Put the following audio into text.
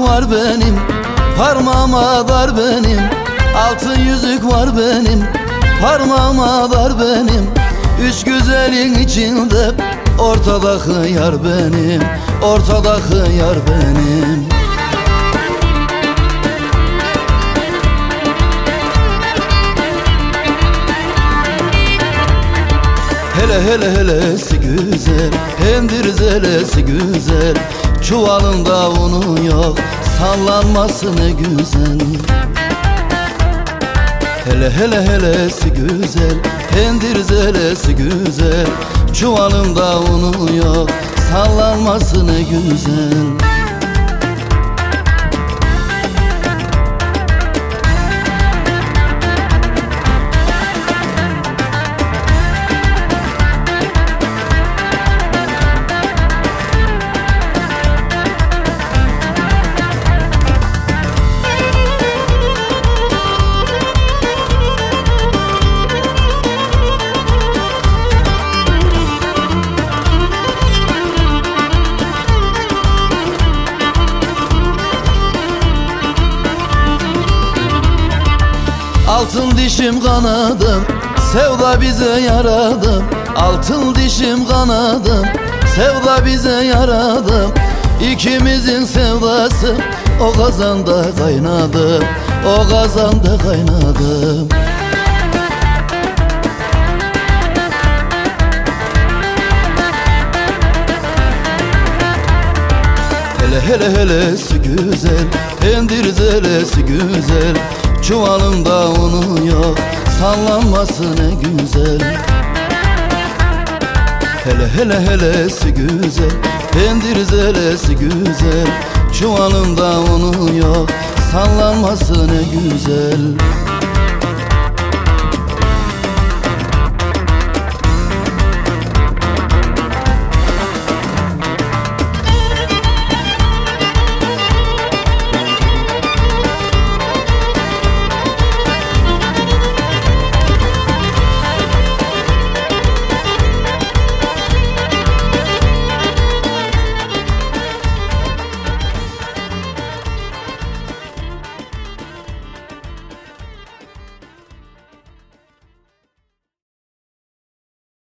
var benim, parmağıma dar benim. Altın yüzük var benim, parmağıma dar benim. Üç güzelin içinde ortadaki yar benim, ortadaki yar benim. Hele hele helesi güzel, hendir zelesi güzel. Çuvalında unu yok, sallanması ne güzel. Hele hele helesi güzel, hendir zelesi güzel. Çuvalında unu yok, sallanması ne güzel. Altın dişim kanadım, sevda bize yaradım. Altın dişim kanadım, sevda bize yaradım. İkimizin sevdası o kazanda kaynadı, o kazanda kaynadı. Hele hele helesi güzel, hendir zelesi güzel. Çuvalında unu yok, sallanması ne güzel. Hele hele helesi güzel, hendir zelesi güzel. Çuvalında unu yok, sallanması ne güzel.